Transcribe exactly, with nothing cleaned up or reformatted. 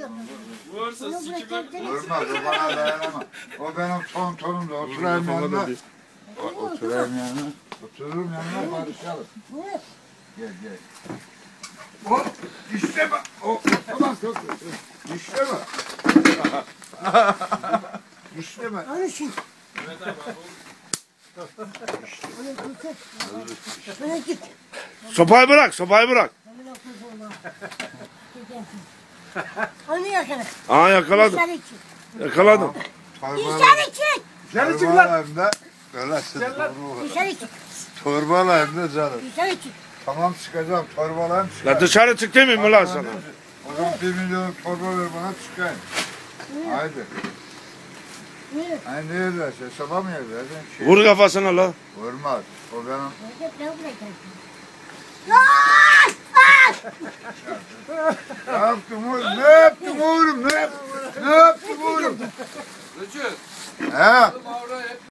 Vursa sikimi. Vurmaz, o bana dayanamaz. O benim tontonum da oturayım yanına. Oturayım yanına. Otururum yanına barışalım. Gel gel. O işte bak. O tamam çok İşte bak. İşte bak. Alışın. Evet abi bu. Bana git. Sopayı bırak, sopayı bırak. Onu yakala. Aa yakaladım. Dışarı çık. Yakaladım. Dışarı çık. Dışarı çık lan. Hem de öyle Dışarı çık. torbalı hem de canım. Dışarı çık. Tamam çıkacağım torbalayım çıkayım. La dışarı çık demeyeyim mi lan sana? O zaman bir milyon torba ver bana çıkayım. Haydi. Yürü. Hani ne yerlerse hesaba mı yerlersin? Şey, Vur kafasına la. Vurmaz. O benim. Ne bırakıyorsun? Ne yaptın oğlum? Ne yaptın oğlum? Ne yaptın? Ne yaptın oğlum? Rıcı. He? Mavra hep